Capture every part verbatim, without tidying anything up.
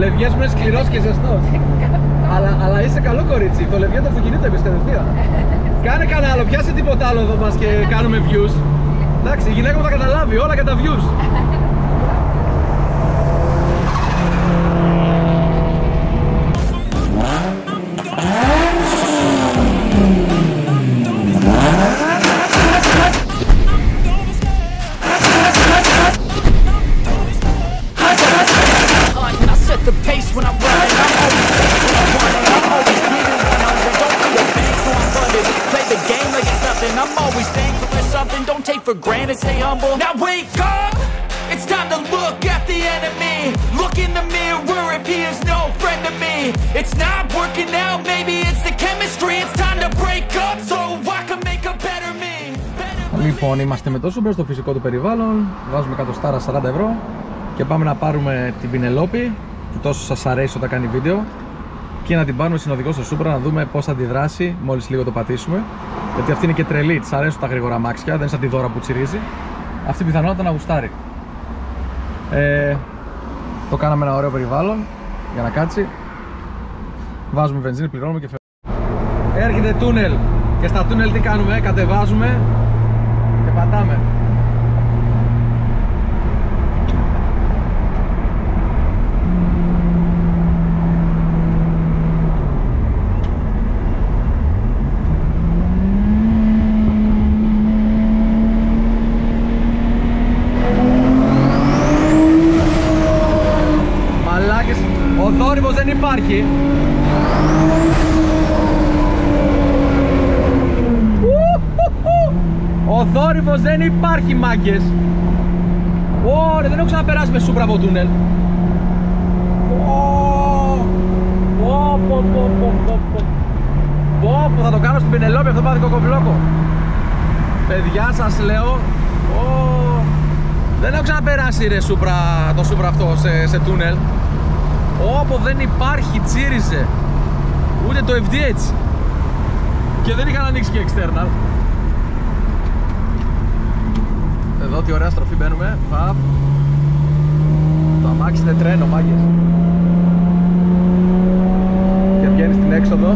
λευγές μου είναι σκληρός και ζεστός. αλλά, αλλά είσαι καλό κορίτσι, το λευγέ του αυτοκινήτου έπαιζε κατευθείαν. Κάνε κανένα άλλο, πιάσε τίποτα άλλο εδώ μας και κάνουμε views. Εντάξει, η γυναίκα μου θα καταλάβει όλα για τα views. I'm always thankful for something, don't take for granted, stay humble. Now wake up, it's time to look at the enemy. Look in the mirror if he is no friend to me. It's not working out, maybe it's the chemistry. It's time to break up so I can make a better me. Better λοιπόν, είμαστε με το Super στο φυσικό του περιβάλλον. Βάζουμε εκατοστάρα σαράντα ευρώ και πάμε να πάρουμε την Πινελόπη που τόσο σας αρέσει όταν κάνει βίντεο και να την πάρουμε συνοδικό στο Supra να δούμε πώς θα αντιδράσει μόλις λίγο το πατήσουμε. Γιατί αυτή είναι και τρελή, της αρέσουν τα γρήγορα αμάξια, δεν είναι σαν τη Δώρα που τσιρίζει. Αυτή πιθανότατα να γουστάρει. Ε, το κάναμε ένα ωραίο περιβάλλον για να κάτσει. Βάζουμε βενζίνη, πληρώνουμε και φεύγουμε. Έρχεται τούνελ και στα τούνελ τι κάνουμε, κατεβάζουμε και πατάμε. Ο θόρυβος δεν υπάρχει. Ο θόρυβος δεν υπάρχει, μάγκες. Ωραία, δεν έχω ξαναπεράσει με Supra από τούνελ. Πω, θα το κάνω στην Πινελόπη αυτό πάθει κοκομπλόκο. Παιδιά, σας λέω, δεν έχω ξαναπεράσει ρε Supra, το Supra αυτό σε, σε τούνελ. Όπου δεν υπάρχει, τσίριζε. Ούτε το εφ ντι έιτς. Και δεν είχαν ανοίξει και external. Εδώ τι ωραία στροφή μπαίνουμε. Φαπ. Το αμάξι είναι τρένο, μάγκες. Και βγαίνει στην έξοδο.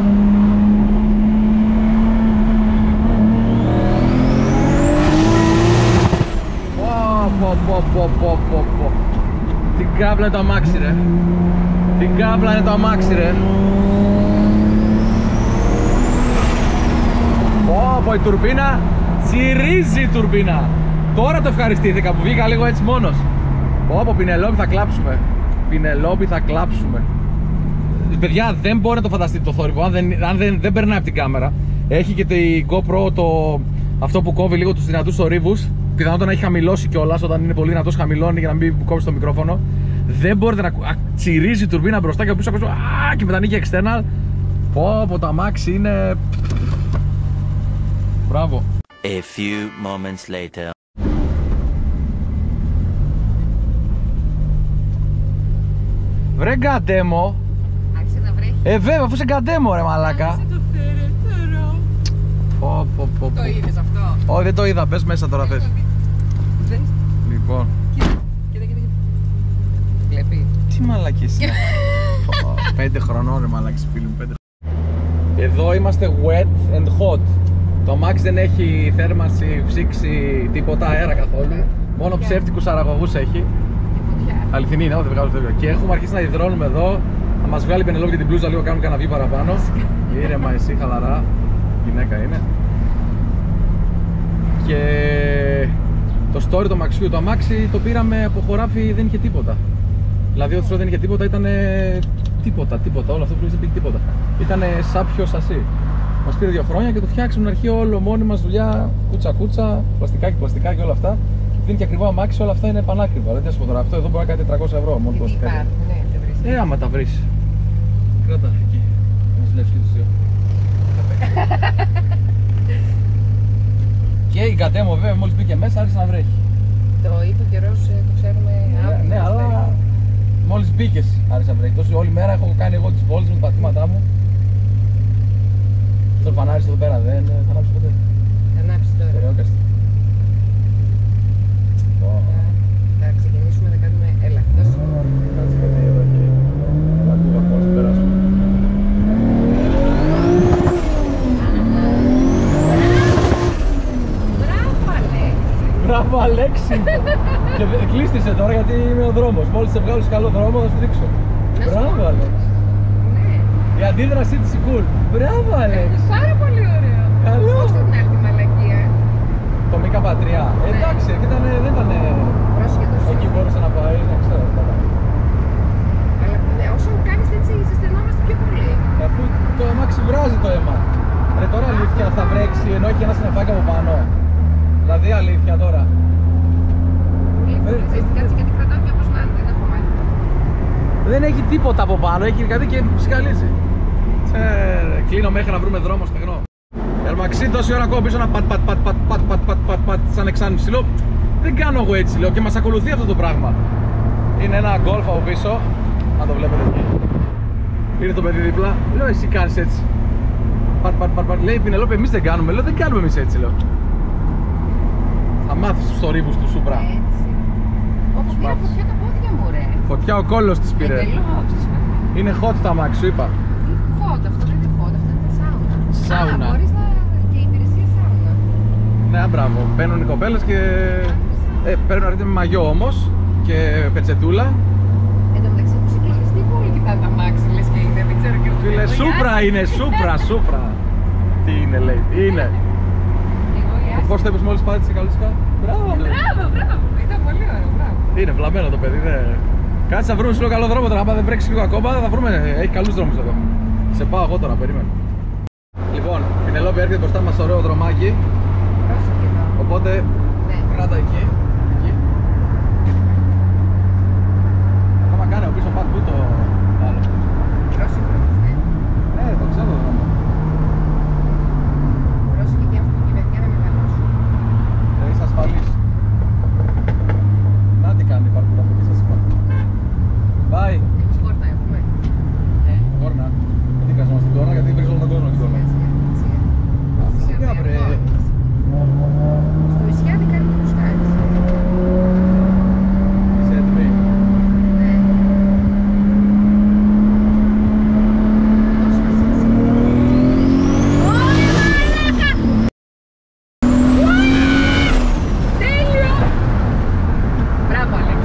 Πω πω πω πω πω πω. Την κάβλα είναι το αμάξι ρε. Την κάβλα είναι το αμάξι ρε. Πω πω η τουρμπίνα τσιρίζει η τουρμπίνα. Τώρα το ευχαριστήθηκα που βγήκα λίγο έτσι μόνος. Πω πω Πινελόπη θα κλάψουμε. Πινελόπη θα κλάψουμε. Παιδιά δεν μπορεί να το φανταστείτε το θόρυβο αν δεν, αν δεν, δεν περνάει από την κάμερα. Έχει και τη GoPro το, αυτό που κόβει λίγο τους δυνατούς θορύβους. Πιθανότατα να έχει χαμηλώσει κιόλας όταν είναι πολύ δυνατός, χαμηλώνει για να μην κόψει το μικρόφωνο. Δεν μπορείτε να τσιρίζει η τουρμπίνα μπροστά και πίσω ακούσω α, και μετά ανοίγει external. Πω πω το αμάξι είναι. Μπράβο. A few moments later. Βρε γκαντέμο. Άρχισε να βρέχει. Ε βέβαια αφού είσαι γκαντέμο ρε μαλάκα. Άρχισε το θερετερό. Πω πω πω. Το είδες αυτό? Όχι δεν το είδα, πες μέσα τώρα θες. Λοιπόν. Κοίτα, κοίτα, κοίτα. Βλέπει. Τι μαλακές είναι. Πέντε χρονών ρε μαλακές φίλοι μου, πέντε. Εδώ είμαστε wet and hot. Το αμάξι δεν έχει θέρμανση, ψήξη, τίποτα αέρα καθόλου. Μόνο ψεύτικους αραγωγούς έχει. Αληθινή είναι, δεν βγάζω τέτοιο. Και έχουμε αρχίσει να υδρώνουμε εδώ. Να μας βγάλει η Πενελόπη και την μπλούζα λίγο, κάνουμε κανένα βήμα παραπάνω. Ήρεμα εσύ, χαλαρά. Γυναίκα είναι. Και το story του αμαξιού, το αμάξι το πήραμε από χωράφι, δεν είχε τίποτα. Δηλαδή ό,τι δεν είχε τίποτα ήταν τίποτα, τίποτα, όλο αυτό που δεν πήγε τίποτα. Ήταν σάπιο σασί. Μας πήρε δύο χρόνια και το φτιάξαμε στην αρχή όλο μόνοι μας δουλειά, κούτσα κούτσα, πλαστικά και πλαστικά και όλα αυτά. Δεν είναι και ακριβό αμάξι, όλα αυτά είναι πανάκριβα. Δεν πω τώρα, αυτό εδώ μπορεί να κάνει τετρακόσια ευρώ μόνο το σπίτι. Ε, άμα τα βρεις. Κράτα εκεί, να δουλεύεις και τους δύο. Και η Γκαντέμο βέβαια μόλις μπήκε μέσα άρχισε να βρέχει. Το είπε ο καιρός, το ξέρουμε αύριο. Ναι, αλλά μόλις μπήκες άρχισε να βρέχει. Τόση όλη μέρα έχω κάνει εγώ τις βόλτες με τα πατήματά μου. Το φανάρι εδώ πέρα δεν θα ανάψει ποτέ. Θα ανάψει τώρα. Στερεόκαστη. Θα ξεκινήσουμε να κάνουμε έλα. Κάτσε κάτι εδώ εκεί. Και δε- κλείστησε τώρα γιατί είμαι ο δρόμος. Μόλις σε βγάλω σε καλό δρόμο θα σου δείξω. Να σου Μπράβο, πω. Άλεξ. Ναι. Η αντίδρασή της η cool. Μπράβο, Άλεξ. Πάρα πολύ ωραίο. Καλό. Πώς την άλλη τη μαλακία. Το Μίκα Πατριά. Ναι. Εντάξει, εκεί ήταν, δεν ήταν. Πρόσχετο. Εκεί μπορούσε να πάει, δεν ξέρω. δεν ήταν. Αλλά ναι, όσο κάνεις έτσι, ζεσθενόμαστε πιο πολύ. Αφού το αμάξι βράζει το αίμα. Ρε τώρα αλήθεια θα βρέξει ενώ έχει ένα συννεφάκι από πάνω. Δηλαδή αλήθεια τώρα. Πολύ Ε, πολύ. Ξέρεις τι, κάτσε γιατί κρατάω και όπως να είναι, δεν έχω μάθει. Δεν έχει τίποτα από πάνω, έχει κάτι και ψυχαλίζει. Τσε, κλείνω μέχρι να βρούμε δρόμο στεγνό. Ερμαξί τόση ώρα ακόμα πίσω να πατ πατ πατ πατ πατ πατ πατ πατ πατ σαν εξάνου ψηλό. Δεν κάνω εγώ έτσι λέω και μας ακολουθεί αυτό το πράγμα. Είναι ένα γκολφ από πίσω, αν το βλέπετε εκεί. Είναι το παιδί δίπλα, λέω εσύ κάνεις έτσι. Πατ πατ πατ πατ, λέει η Πινελόπη εμείς δεν κάνουμε, λέω δεν κάνουμε εμείς έτσι λέω. Θα μάθεις τους θορύβους του Σούπρα. Έτσι. Όπως πήρα μάθεις. φωτιά τα πόδια μου, ρε. Φωτιά ο κόλλος της πήρε. Εντελώς. Είναι hot το αμάξι, σου είπα. Τι hot, αυτό δεν είναι hot, αυτό είναι σάουνα. Σάουνα. Α, μπορείς να... και υπηρεσία σάουνα. Ναι, μπράβο. Παίρνουν οι κοπέλες και. Ε, παίρνουν αρκετή με μαγιό όμως και πετσετούλα. Εν τω μεταξύ έχουν συγκλονιστεί που όλοι κοιτάνε τα μάξι, λες και είναι, δεν ξέρω και εγώ. Φίλε, Εγώ η Σούπρα Άση. είναι, Σούπρα, Σούπρα. Τι είναι, λέει, τι είναι. Εγώ η Άση. Πώς το είπες μόλις πάτησε καλούτσικα. Μπράβο. Μπράβο, μπράβο. Ήταν πολύ ωραίο, μπράβο. Είναι βλαμμένο το παιδί, δε. Κάτσε να βρούμε σε λίγο καλό δρόμο τώρα. Αν δεν βρέξει λίγο ακόμα, θα βρούμε. Έχει καλούς δρόμους εδώ. Σε πάω εγώ τώρα, περίμενε. Λοιπόν, η Πινελόπη έρχεται μπροστά μας ωραίο δρομάκι. Πρόσεχε εδώ. Οπότε Ναι. κράτα εκεί. Εκεί. Ακόμα κάνει ο πίσω πατ που το άλλο. Πρόσεχε όμως, ναι. Ναι, το ξέρω το δρόμο. Πρόσεχε και αυτό και η παιδιά να μεγαλώσουν. Δεν είσαι ασφαλής. Να τι κάνει η παρκούρα που εκεί σας είπα. Bye. Εμείς πόρτα έχουμε. Ε, κόρνα. Δεν την καζόμαστε την κόρνα γιατί βρίσκω όλο τον κόσμο την κόρνα. Σιγά, σιγά. Σιγά, Σιγά, βρε. Στο Ισιάδη κάνει το κουστάρις. Είσαι έτοιμη. Ναι. Δώσε μας έτσι. Ωρε μαλάκα! Τέλειο! Μπράβο, Άλεξ.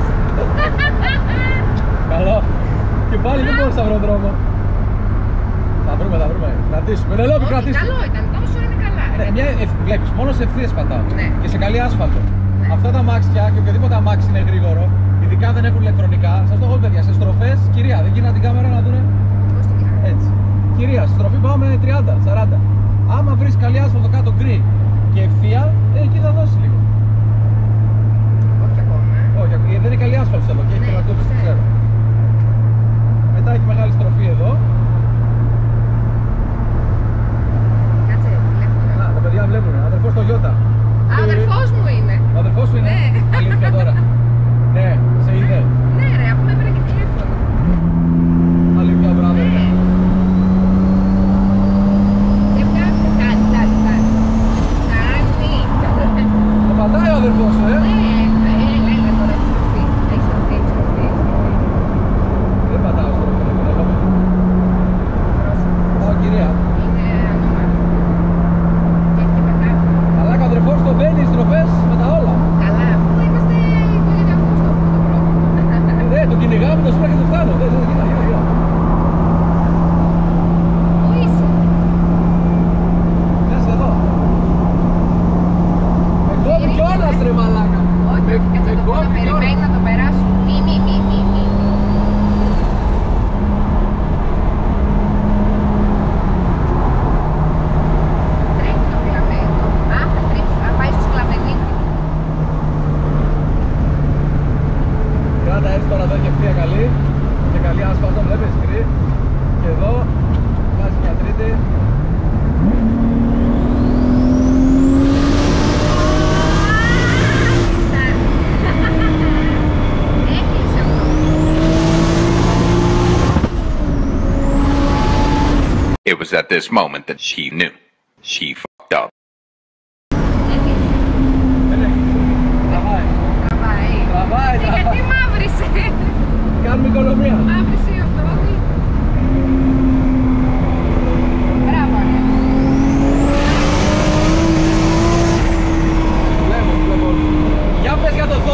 Καλό. Και πάλι δεν μπορούσα να βρω δρόμο. Θα βρούμε, θα βρούμε. Κρατήσουμε. Ναι, λέω, Όχι, κρατήσουμε. καλό ήταν, τόσο είναι καλά. Ναι, μια, ε, βλέπεις, μόνο σε ευθείες πατάω. Ναι. Και σε καλή άσφαλτο. Ναι. Αυτά τα αμάξια και οποιοδήποτε αμάξι είναι γρήγορο, ειδικά δεν έχουν ηλεκτρονικά, σας το έχω πει, παιδιά, σε στροφές, κυρία, δεν γυρνά την κάμερα να δούνε. Πώς το κάνω. Έτσι. Κυρία, στη στροφή πάμε τριάντα σαράντα. Άμα βρεις καλή άσφαλτο κάτω γκρι και ευθεία, ε, εκεί θα δώσει λίγο. Όχι ακόμα. Όχι, ε, δεν είναι καλή άσφαλτο εδώ και έχει Ναι, να κόψει, ξέρω. ξέρω. Μετά έχει μεγάλη στροφή εδώ. Κάτσε, τηλέφωνο. Να, τα παιδιά βλέπουν, αδερφός στο Γιώτα. Α, ο αδερφός μου είναι. Ο αδερφός σου είναι. Ναι. Αλήθεια τώρα. Ναι, σε είδε. Ναι ρε, αφού με έπαιρνε και τηλέφωνο. Αλήθεια, μπράβο. Ναι. Δεν βγάζει, κάνει, κάνει, κάνει. Κάνει. Το πατάει ο αδερφός σου, ε. Ναι, έλα, έλα τώρα, έχει στροφή. Έχει στροφή, έχει στροφή, έχει στροφή. Δεν πατάω στο ροφή, πάω κυρία. Είναι ανώμαλο. Και έχει και πετάω. Αλλά και ο αδερφός το μπαίνει στις στροφές με τα όλα. Καλά, αφού είμαστε οικογενειακό στο αυτό το πρόβλημα. Ε, το κυνηγάμε το σήμερα και το φτάνω. Δεν, δεν, γύρω, γύρω, γύρω. Πού είσαι? Κάτσε εδώ. Με κόβει κιόλας ρε μαλάκα. Όχι, Με- όχι, κάτσε με το πω, κόβει περιμένει κιόλας. να το περάσω. Μη, μη, μη, μη, μη. Τρέχει το κλαμμένο. Α, θα τρίψει, θα πάει στο σκλαβενίτη. Κράτα έτσι τώρα εδώ και ευθεία καλή. Και καλή άσφαλτο, βλέπεις γκρι. Και εδώ βάζει μια τρίτη. Έκλεισε αυτό. It was at this moment that she knew. She fucked up. Έκλεισε. Δεν έχει. Τραβάει. Τραβάει. Τραβάει, Ε, τραβάει. Γιατί μαύρισε. Κάνουμε οικονομία. Μαύρισε η οθόνη. Μπράβο, Άλεξ. Βλέπω, βλέπω. Για πες για το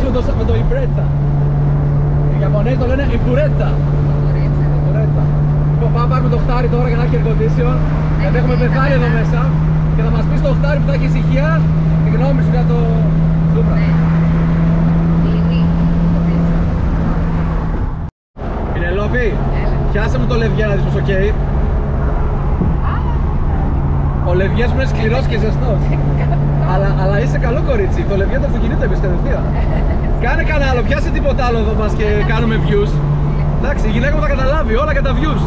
με το, με το Ιμπρέτσα. Οι Ιαπωνέζοι το λένε Ιμπουρέτσα. Ιμπουρέτσα. Λοιπόν, πάμε να πάρουμε το χτάρι τώρα για να έχει air condition. Γιατί έχουμε πεθάνει εδώ μέσα. Και θα μας πεις το χτάρι που θα έχει ησυχία τη γνώμη σου για το Supra. Πινελόπη, πιάσε μου το λευγέ να δεις πως οκ. Ο λευγές μου είναι σκληρός και ζεστός. αλλά, αλλά είσαι καλό κορίτσι, το λευγέ του αυτοκινήτου έπισε κατευθείαν. Κάνε κανένα άλλο, πιάσε τίποτα άλλο εδώ μας και κάνουμε views. Εντάξει, η γυναίκα μου θα καταλάβει όλα για τα views.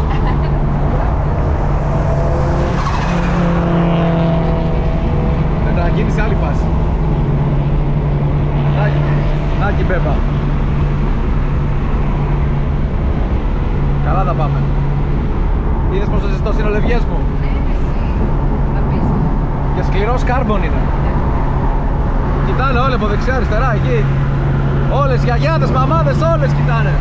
Μετακίνηση άλλη φάση. Νάκι Μπέμπα. Καλά τα πάμε. Είδες πόσο ζεστός είναι ο λευγές μου. Και σκληρός κάρμπον είναι. Κοιτάνε όλοι από δεξιά αριστερά εκεί. Όλες οι γιαγιάδες, μαμάδες, όλες κοιτάνε.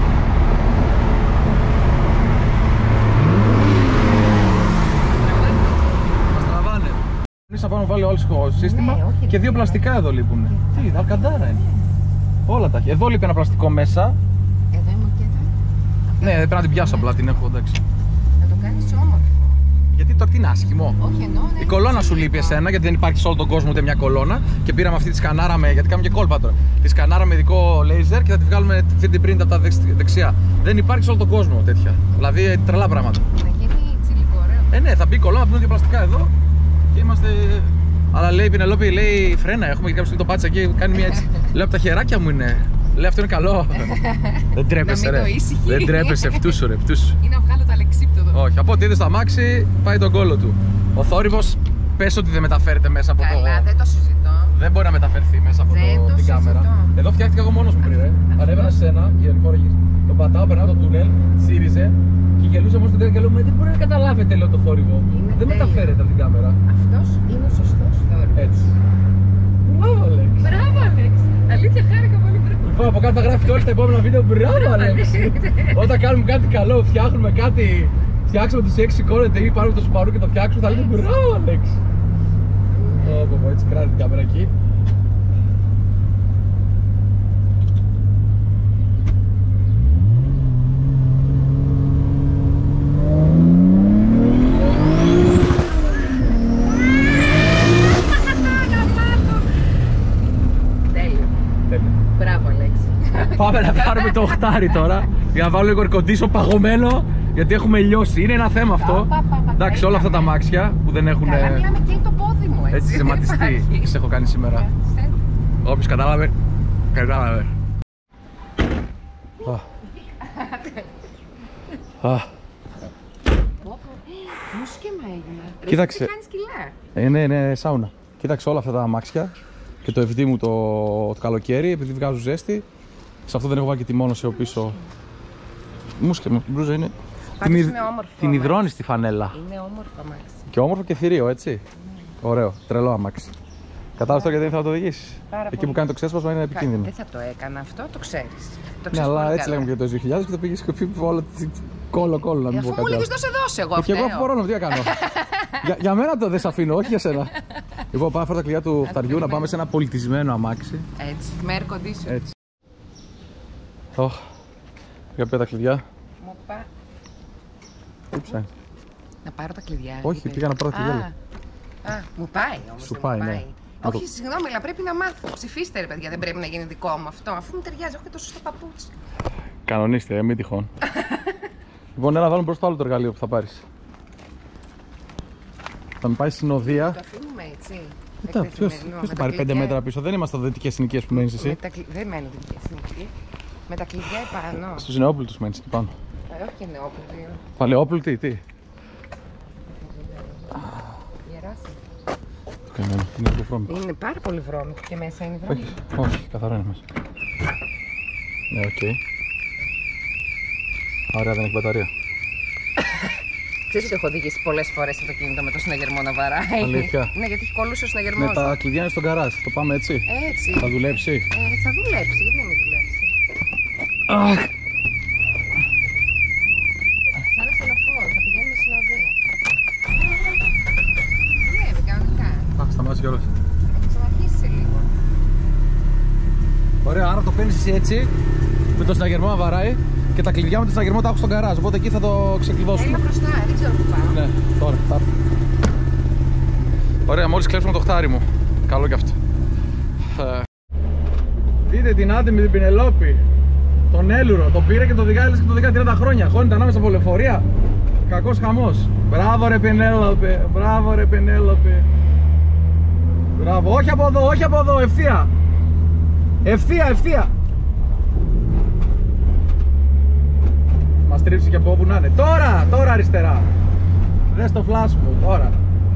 Μας τραβάνε. Εμείς θα πάμε να βάλει όλο το σύστημα, ναι, και δύο πλαστικά εδώ λείπουν. Τι, αλκαντάρα είναι. Όλα τα έχει. Εδώ λείπει ένα πλαστικό μέσα. Εδώ είμαι και εδώ. Ναι, πρέπει να την πιάσω απλά, την έχω, εντάξει. Να το κάνεις όμορφο. Γιατί τώρα τι είναι άσχημο. Όχι, εννοώ, ναι, η κολόνα σου λείπει εσένα, γιατί δεν υπάρχει σε όλο τον κόσμο ούτε μια κολόνα. Και πήραμε αυτή τη σκανάραμε, γιατί κάνουμε και κόλπα τώρα. Τη σκανάραμε ειδικό λέιζερ και θα τη βγάλουμε θρι ντι print από τα δεξιά. Δεν υπάρχει σε όλο τον κόσμο τέτοια. Δηλαδή τρελά πράγματα. Να γίνει τσιλικό, ωραίο. Ε, ναι, θα μπει η κολόνα, θα μπουν δύο πλαστικά εδώ και είμαστε. Αλλά λέει η Πινελόπη, λέει φρένα, έχουμε και κάποιο το πάτσα εκεί, κάνει μια έτσι. Λέω από τα χεράκια μου είναι. Λέει αυτό είναι καλό. Δεν τρέπεσαι, ρε. Δεν τρέπεσαι, φτούσου ρε, φτούσου. Ή να βγάλω το αλεξίπτωτο. Όχι, από ό,τι είδε στο αμάξι πάει τον κόλλο του. Ο θόρυβος, πες ότι δεν μεταφέρεται μέσα από. Καλά, το. Δεν το συζητώ. Δεν μπορεί να μεταφερθεί μέσα από δεν το... το την κάμερα. Εδώ φτιάχτηκα εγώ μόνος μου πριν. Ε. Ανέβαινα σε ένα και ανηφόραγες. Τον πατάω, περνάω το τούνελ, σύριζε και γελούσα μόνο στην τέλεια και λέω: Μα δεν μπορεί να καταλάβετε, λέω, το θόρυβο. Είναι δεν τέλειο. Μεταφέρεται από την κάμερα. Αυτός είναι ο σωστός θόρυβος. Έτσι. Μπράβο, Αλέξ. Μπράβο, Αλέξ. Αλήθεια, χάρηκα πολύ. Λοιπόν, από κάτω θα γράφει όλοι στα επόμενα βίντεο. Μπράβο, Αλέξ. Όταν κάνουμε κάτι καλό, φτιάχνουμε κάτι. Φτιάξουμε τους έξι κόρετε ή πάρουμε το Subaru και το φτιάξουμε, θα λέμε μπράβο, Αλέξ. Ω, έτσι κράτη την κάμερα εκεί. Πάμε να πάρουμε το οχτάρι τώρα για να βάλω λίγο ερκοντήσιο παγωμένο, γιατί έχουμε λιώσει. Είναι ένα θέμα αυτό. Εντάξει, όλα αυτά τα αμάξια που δεν έχουν. Καλά, μιλάμε και το πόδι μου έτσι. Έτσι ζεματιστεί. Τι έχω κάνει σήμερα. Όποιος κατάλαβε, κατάλαβε. Μουσκέμα έγινε. Κοίταξε. Κάνεις κιλά. Ε, ναι, ναι, σάουνα. Κοίταξε όλα αυτά τα αμάξια και το εφ ντι μου το, το καλοκαίρι, επειδή βγάζω ζέστη. Σε αυτό δεν έχω βάλει και τη μόνωση από πίσω. Μουσκέμα, η μπλούζα είναι. Την, είναι όμορφο, την υδρώνει στη φανέλα. Είναι όμορφο αμάξι. Και όμορφο και θηρίο, έτσι. Mm. Ωραίο, τρελό αμάξι. Κατάλαβε τώρα γιατί δεν θα το οδηγήσει. Εκεί που κάνει το ξέσπασμα είναι επικίνδυνο. Δεν θα το έκανα αυτό, το ξέρεις. Ναι, αλλά έτσι λέγαμε και το δύο χιλιάδες και το πήγε σκοφή που όλα κόλλο-κόλλο να μην πω κάτι. Αφού μου λέγες δώσε δώσε εγώ. Και εγώ μπορώ να τι κάνω. για, για μένα το δεν σε αφήνω, όχι για σένα. Λοιπόν, πάμε να φέρω τα κλειδιά του χταριού να πάμε σε ένα πολιτισμένο αμάξι. Έτσι, με air condition. Έτσι. Ωχ, για πέρα τα κλειδιά. Μου πά. Τι ψάχνει. Να πάρω τα κλειδιά. Όχι, πήγα να πάρω τα κλειδιά. Α, μου πάει όμως. Σου πάει, ναι. Όχι, συγγνώμη, αλλά πρέπει να μάθω. Ψηφίστε, ρε παιδιά, δεν πρέπει να γίνει δικό μου αυτό. Αφού μου ταιριάζει, έχω και το σωστό παπούτσι. Κανονίστε, μην τυχόν. Λοιπόν, έλα βάλουμε προς το άλλο το εργαλείο που θα πάρεις. Θα με πάει στην οδεία. Το αφήνουμε έτσι. Μετά, ποιος, ποιος θα πάρει πέντε μέτρα πίσω, δεν είμαστε δυτικές συνοικίες που μένεις εσύ. Κλ... Δεν μένω δυτικές συνοικίες. Με τα κλειδιά επάνω. Στους Νεόπλουτους μένεις εκεί πάνω. Ε, όχι και Νεόπλουτοι. Παλαιόπλουτοι, τι. Γεράσι. Κανένα, είναι λίγο βρώμικο. Είναι πάρα πολύ βρώμικο και μέσα είναι βρώμικο. Όχι, όχι, καθαρό είναι μέσα. Ναι, οκ. Okay. Ωραία, δεν έχει μπαταρία. Ξέρεις ότι έχω οδηγήσει πολλές φορές το κινητό με το συναγερμό να βαράει. Αλήθεια. Ναι, γιατί έχει κολλούσε ο συναγερμός. Ναι, τα κλειδιά είναι στον καράζ. Το πάμε έτσι. Έτσι. Θα δουλέψει. Ε, θα δουλέψει, γιατί να μην δουλέψει. Αχ. Σαν ένα στενοφόρο, θα πηγαίνουμε στην οδεία. Δουλεύει κανονικά. Αχ, σταμάτησε κιόλας. Θα ξαναρχίσει σε λίγο. Ωραία, άρα το παίρνεις εσύ έτσι, με το συναγερμό να βαράει και τα κλειδιά με το συναγερμό τα έχω στον καράζ. Οπότε εκεί θα το ξεκλειδώσουμε. Έλα μπροστά, δεν ξέρω που πάω. Ναι, τώρα, θα έρθω. Ωραία, μόλις κλέψουμε το χτάρι μου. Καλό κι αυτό. Δείτε την Άντε με την Πινελόπη. Τον Έλουρο, το πήρε και το οδηγάει, και το οδηγάει τριάντα χρόνια. Χώνεται ανάμεσα από λεωφορεία. Κακός χαμός. Μπράβο ρε Πινέλοπη, μπράβο ρε Πινέλοπη. Μπράβο, όχι από εδώ, όχι από εδώ, ευθεία. Ευθεία, ευθεία. Μας τρίψει και από όπου να είναι. Τώρα, τώρα αριστερά. Δες το flash μου, τώρα.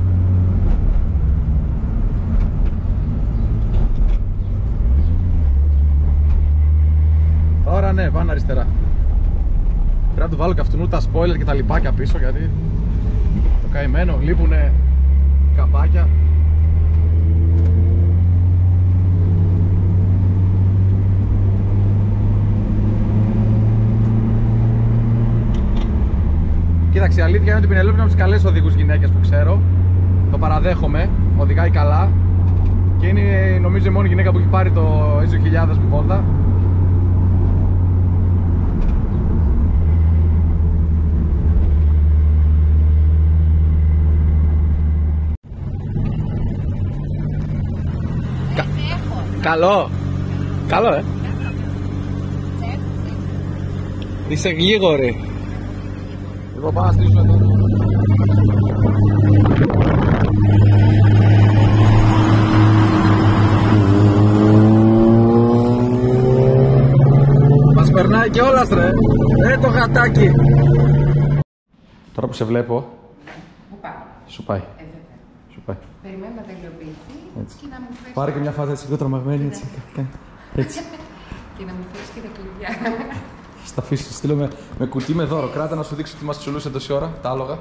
Τώρα ναι, πάνε αριστερά. Πρέπει να του βάλω και αυτού τα spoiler και τα λιπάκια πίσω, γιατί το καημένο λείπουνε καπάκια. Κοίταξε, η αλήθεια είναι ότι η Πινελόπη είναι από τις καλές οδηγούς γυναίκες που ξέρω. Το παραδέχομαι, οδηγάει καλά. Και είναι νομίζω η μόνη γυναίκα που έχει πάρει το Ίζο χιλιάδες με βόλτα. Κα... Καλό! Καλό, ε! Είσαι γλίγορη! Λοιπόν, πάμε να στήσουμε εδώ. Μας περνάει και όλας ρε! Ε, το γατάκι! Τώρα που σε βλέπω... Πού πάω? Σου πάει. Ε, Σου πάει. περιμένω να τελειοποιηθεί και να μου φέρεις... Πάρε και μια φάζα έτσι λίγο τρομαγμένη έτσι. Έτσι. Και να μου φέρεις και τα κλειδιά. Θα τα αφήσω, στείλω με, με κουτί με δώρο. Κράτα να σου δείξω τι μας τσουλούσε τόση ώρα, τα άλογα.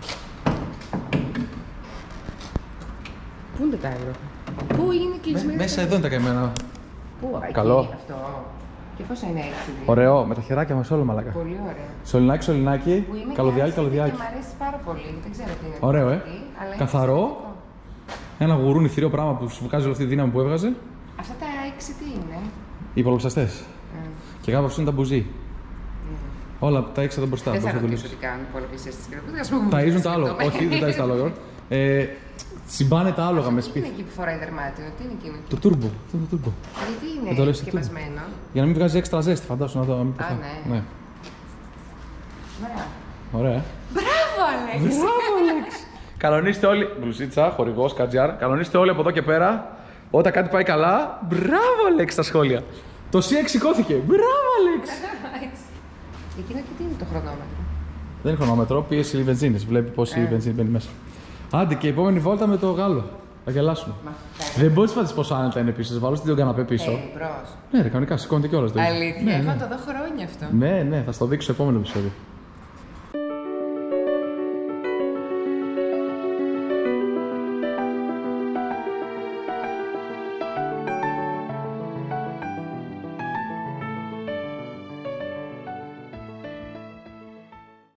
Πού είναι τα ευρώ? Πού είναι κλεισμένα? Μέσα εδώ είναι τα καημένα. Πού, Καλό. εκεί, αυτό. Και πόσο είναι έξι? Ωραίο, με τα χεράκια μας όλο μαλάκα. Πολύ ωραίο. Σωληνάκι, σωληνάκι, Που είναι καλωδιάκι, και καλωδιάκι. Και μ' αρέσει πάρα πολύ. Δεν ξέρω τι είναι. Ωραίο, ε. αυτή, αλλά είναι Καθαρό. εξαιρετικό. Ένα γουρούνι θηρίο πράγμα που σου βγάζει όλη αυτή τη δύναμη που έβγαζε. Αυτά τα έξι τι είναι? Οι υπολογιστές. Mm. Και κάπου αυτό είναι τα μπουζί. Mm. Όλα τα έξι εδώ μπροστά. Δεν θα πώς θα ρωτήσω δουλέψεις. τι κάνουν οι υπολογιστές της κρεπούτας. Ταΐζουν τα άλογα. Όχι, δεν ταΐζουν τα άλογα. Ε, Συμπάνε τα άλογα με Τι είναι σπίτι. εκεί που φοράει δερμάτινο, τι είναι εκείνο? Το τούρμπο. Αυτό είναι το τούρμπο. Γιατί Δεν το είναι λες το σκεπασμένο? Για να μην βγάζει έξτρα ζέστη, φαντάσου να το. μην Α, πεθάνει. ναι. Ναι. Μπράβο. Ωραία. ε. Μπράβο, Αλέξη. Μπράβο, Αλέξ. Κανονίστε όλοι. Μπλουζίτσα, χορηγό, κατζιάρ. Κανονίστε όλοι από εδώ και πέρα. Όταν κάτι πάει καλά. Μπράβο, Αλέξ, στα σχόλια. Το σι έξι σηκώθηκε. Μπράβο, Αλέξ. Έτσι. Εκείνο και τι είναι το χρονόμετρο? Δεν είναι χρονόμετρο, πίεση βενζίνης. Βλέπει πόση Ε. βενζίνη μπαίνει μέσα. Άντε και η επόμενη βόλτα με το Γάλλο. Θα γελάσουμε. Μα, Δεν μπορεί να φανταστεί πόσο άνετα είναι πίσω. Βάλω στην καναπέ πίσω. Θέλει μπρος. Ναι, ρε, κανονικά σηκώνεται κιόλα. Αλήθεια, έχω να το δω χρόνια αυτό. Ναι, ναι, θα στο δείξω στο επόμενο επεισόδιο.